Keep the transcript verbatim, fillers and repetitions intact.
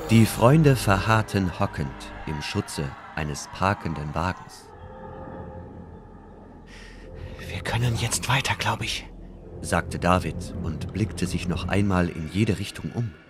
Die Freunde verharrten hockend im Schutze eines parkenden Wagens. »Wir können jetzt weiter, glaube ich«, sagte David und blickte sich noch einmal in jede Richtung um.